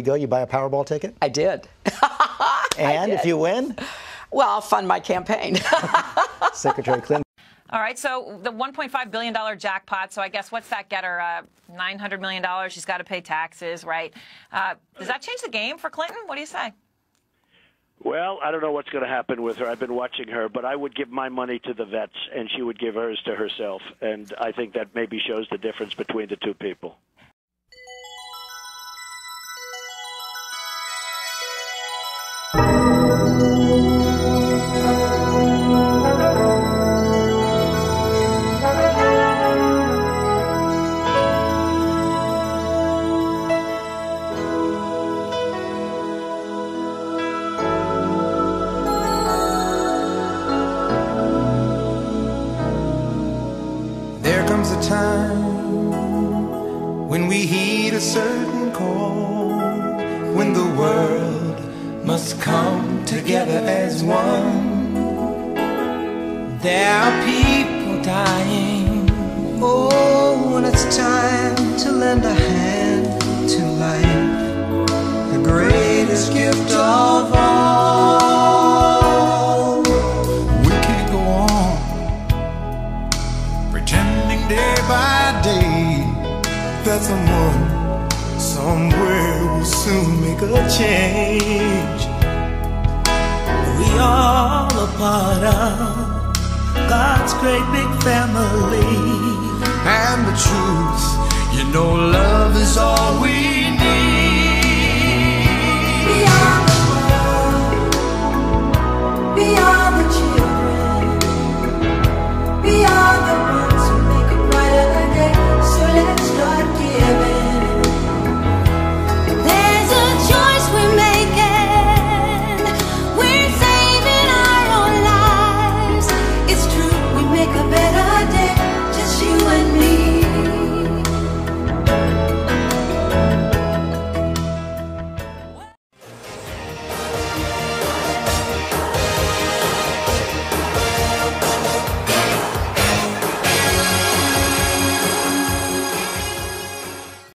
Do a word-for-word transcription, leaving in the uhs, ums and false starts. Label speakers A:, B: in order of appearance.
A: we go, you buy a Powerball ticket?
B: I did.
A: And
B: I did.
A: if you win?
B: Well, I'll fund my campaign.
A: Secretary Clinton.
C: All right, so the one point five billion dollar jackpot, so I guess what's that get her? Uh, nine hundred million dollars, she's got to pay taxes, right? Uh, does that change the game for Clinton? What do you say?
D: Well, I don't know what's going to happen with her. I've been watching her, but I would give my money to the vets, and she would give hers to herself. And I think that maybe shows the difference between the two people.
E: There comes a time when we heed a certain call, when the world must come together as one. There are people dying. Oh, when it's time to lend a hand to life, the greatest gift of all. We can't go on pretending day by day that someone somewhere will soon make a change. We all a part of God's great big family, and the truth, you know, love is all we need. We are